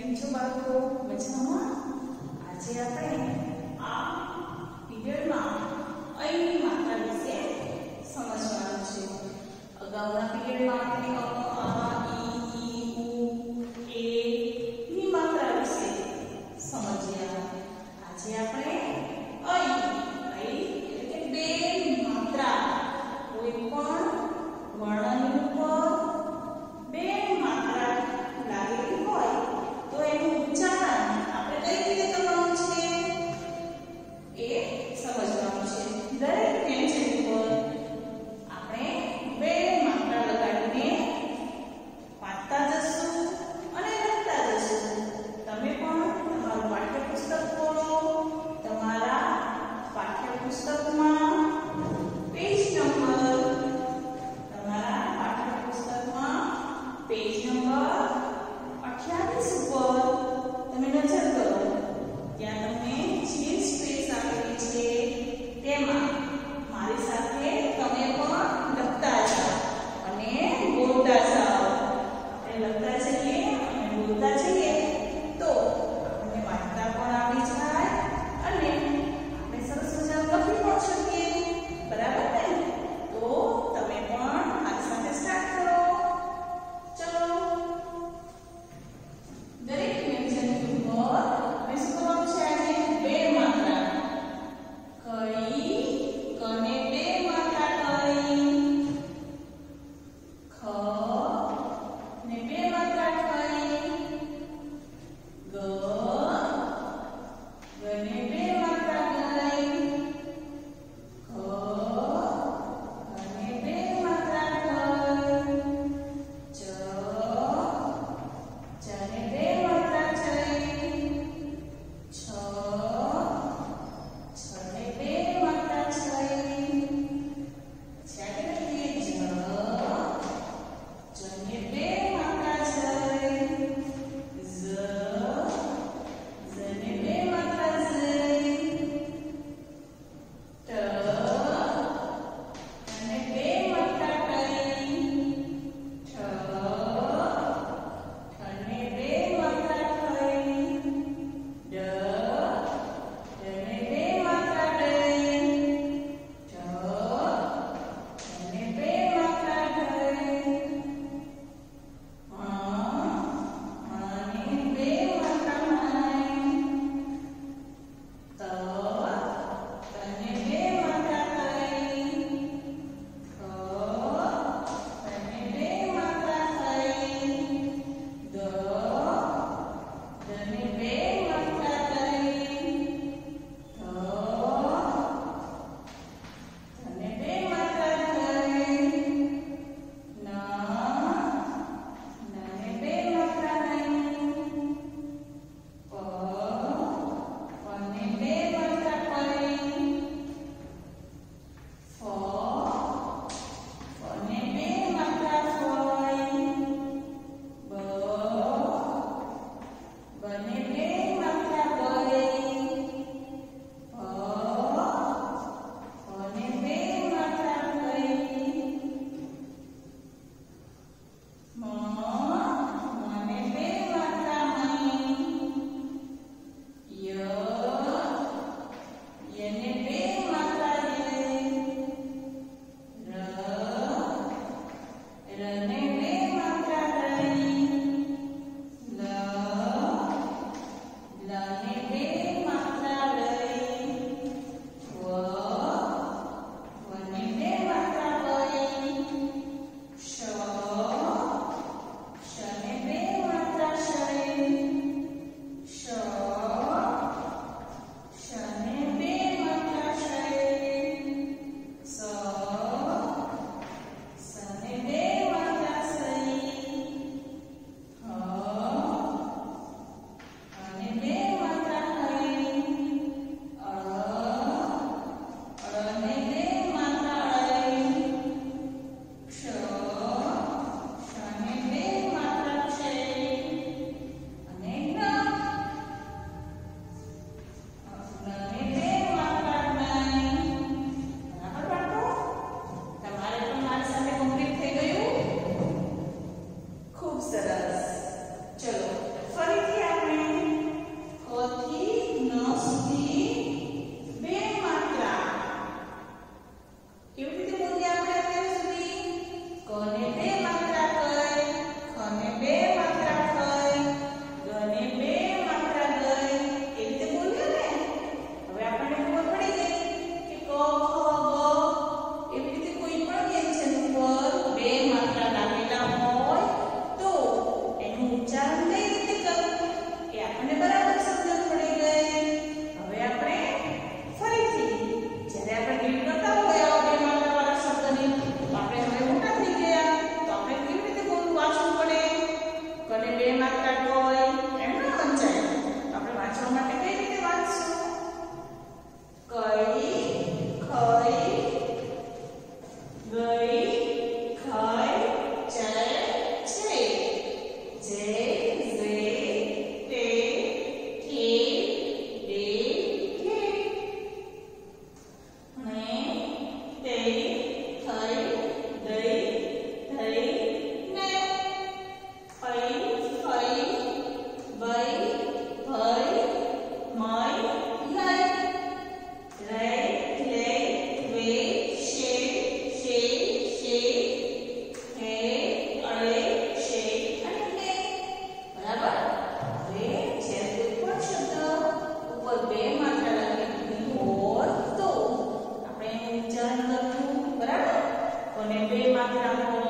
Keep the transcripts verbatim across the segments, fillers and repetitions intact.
કેમ છો બાળકો? મજામાં? આજે આપણે આ પીરિયડમાં અયની માત્રા વિશે સમજવાનું છે. અગાઉના પીરિયડમાં આપણે અ, આ, ઈ, ઈ, ઉ, એ ની માત્રા વિશે સમજ્યા. આજે આપણે અય અય એટલે કે બે માત્રા, કોઈ પણ વર્ણની ઉપર બે માત્રા લાગેલી હોય તો એનું ઉચ્ચારણ આપણે કઈ રીતે કરવાનું છે એ સમજવાનું છે. દરેક વ્યંજન પર આપણે બે માત્રા લગાડીને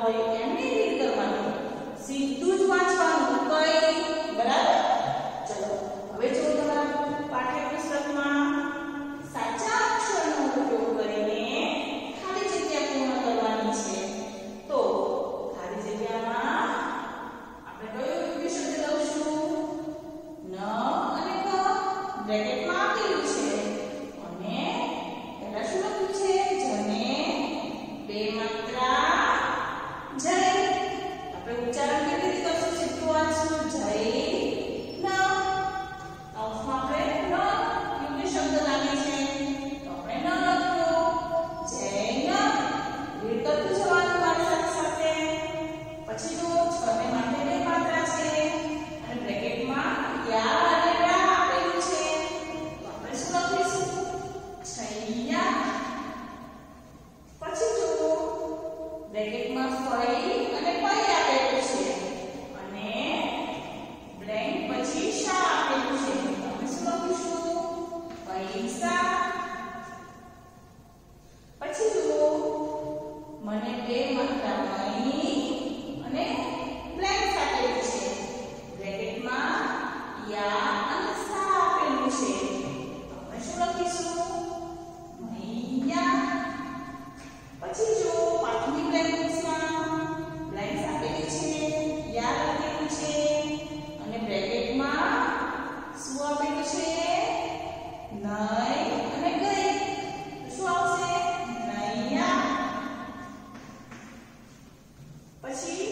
હોય એમ નહીં રીડ કરવાનું, સીધું જ વાંચવાનું કઈ, બરાબર? ચલો હવે જો તમારા પાઠ્યપુસ્તકમાં સાચા અક્ષરનો ઉપયોગ કરીને ખાલી જગ્યા પૂર્ણ કરવાની છે. તો ખાલી જગ્યામાં આપણે કયો વિશેષ લખશું? ન અને ક બ્રેકેટમાં આપેલું છે અને પહેલા શું લખ્યું છે? જને બે માત્રા જય. આપણે ઉચ્ચારણ કેવી રીતે કરશું? સીધું વાંચશું જય ન. કૌંસમાં આપણે ન યોગ્ય શબ્દ લાગે છે તો આપણે ન લખ્યો. જય ન રીડ કરતું જવાનું મારી સાથે સાથે. પછી જો છને માટે બે માત્રા છે અને બ્રેકેટમાં યા અને રા આપેલું છે તો આપણે શું લખીશું? છૈયા. પછી જો બ્રેકેટમાં ફઈ અને પઈ આપેલું છે અને બ્લેન્ક પછી શા આપેલું છે તો આપણે શું લખીશું? પૈસા. પછી જો મને બે માત્રા મહી અને બ્લેન્ક આપેલું છે, બ્રેકેટમાં યા અને સા આપેલું છે તો આપણે શું લખીશું? મૈયા. પછી જો પાછળની બ્લેન્ક બોક્સમાં બ્લેન્ક આપેલી છે, યા લખેલું છે અને બ્રેકેટમાં શું આપેલું છે? નઈ અને ગઈ તો શું આવશે? નૈયા. પછી